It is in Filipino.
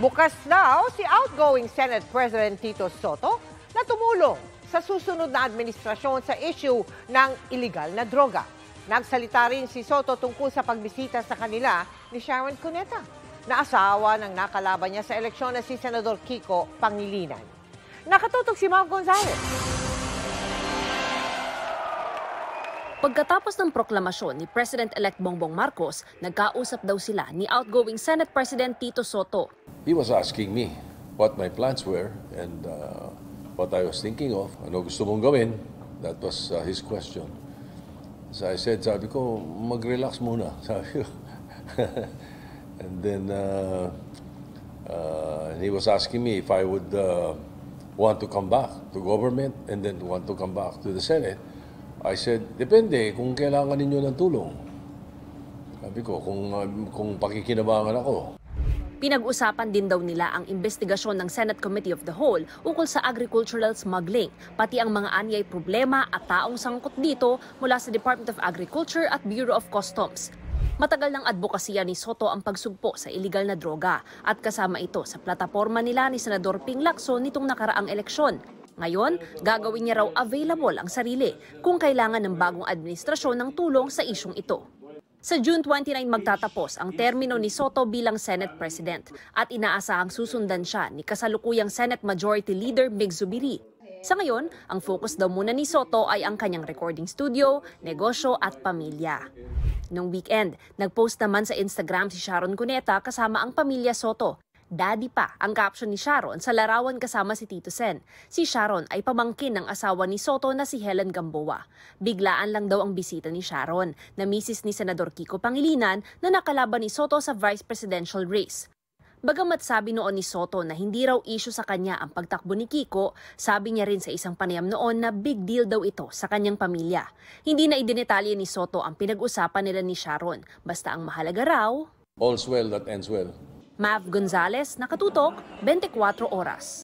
Bukas daw si outgoing Senate President Tito Soto na tumulong sa susunod na administrasyon sa issue ng illegal na droga. Nagsalita rin si Soto tungkol sa pagbisita sa kanila ni Sharon Cuneta, na asawa ng nakalaban niya sa eleksyon na si Senador Kiko Pangilinan. Nakatutok si Mav Gonzalez. Pagkatapos ng proklamasyon ni President-elect Bongbong Marcos, nagkausap daw sila ni outgoing Senate President Tito Soto. He was asking me what my plans were and what I was thinking of. Ano gusto mong gawin? That was his question. So I said, sabi ko, mag-relax muna. Sabi ko. And then he was asking me if I would want to come back to government and then want to come back to the Senate. I said, depende kung kailangan ninyo ng tulong. Sabi ko, kung pakikinabangan ako. Pinag-usapan din daw nila ang investigasyon ng Senate Committee of the Whole ukol sa agricultural smuggling, pati ang mga anyay problema at taong sangkot dito mula sa Department of Agriculture at Bureau of Customs. Matagal ng advokasya ni Soto ang pagsugpo sa illegal na droga at kasama ito sa plataporma nila ni Senador Ping Lacson nitong nakaraang eleksyon. Ngayon, gagawin niya raw available ang sarili kung kailangan ng bagong administrasyon ng tulong sa isyong ito. Sa June 29 magtatapos ang termino ni Soto bilang Senate President at inaasahang susundan siya ni kasalukuyang Senate Majority Leader Mig Zubiri. Sa ngayon, ang focus daw muna ni Soto ay ang kanyang recording studio, negosyo at pamilya. Noong weekend, nagpost naman sa Instagram si Sharon Cuneta kasama ang pamilya Soto. Daddy pa ang caption ni Sharon sa larawan kasama si Tito Sen. Si Sharon ay pamangkin ng asawa ni Soto na si Helen Gamboa. Biglaan lang daw ang bisita ni Sharon, na misis ni Senador Kiko Pangilinan na nakalaban ni Soto sa vice presidential race. Bagamat sabi noon ni Soto na hindi raw issue sa kanya ang pagtakbo ni Kiko, sabi niya rin sa isang panayam noon na big deal daw ito sa kanyang pamilya. Hindi na idinetalye ni Soto ang pinag-usapan nila ni Sharon, basta ang mahalaga raw, All's well that ends well. Mav Gonzalez, Nakatutok, 24 Oras.